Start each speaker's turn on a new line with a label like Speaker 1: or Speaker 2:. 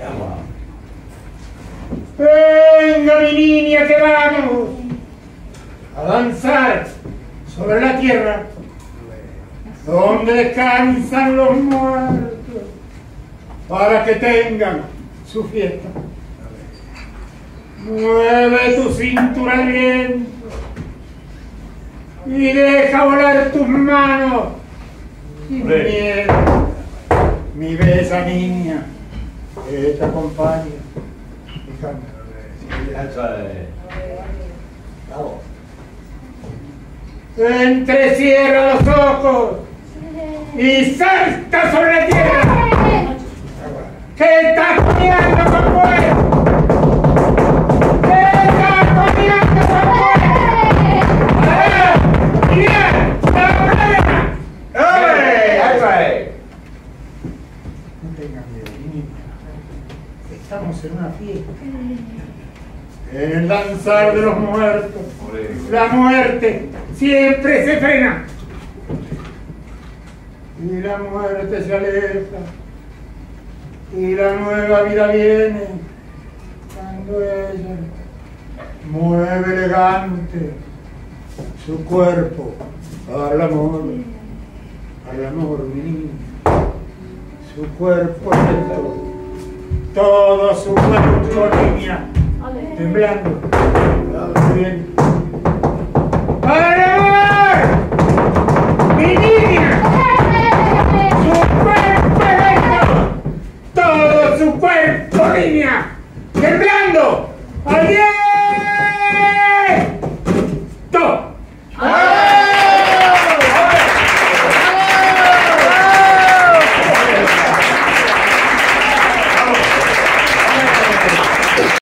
Speaker 1: Venga, mi niña, que vamos a danzar sobre la tierra donde descansan los muertos para que tengan su fiesta. Mueve tu cintura al viento y deja volar tus manos sin miedo. Mi bella niña que te acompaña y canta. Entrecierra los ojos y salta sobre la tierra. ¿Qué estás comiendo con fuego? ¿Qué estás comiendo con fuego? ¡Mira! ¡La problema! No tengas miedo, niña. Estamos en una fiesta. En el danzar de los muertos, la muerte siempre se frena y la muerte se aleja y la nueva vida viene cuando ella mueve elegante su cuerpo al amor, mi niña, su cuerpo lento, todo su cuerpo, niña, temblando. Bien. ¡Para amor! ¡Mi niña! ¡Su cuerpo lento! ¡Todo su cuerpo, niña! ¡Temblando! ¡Al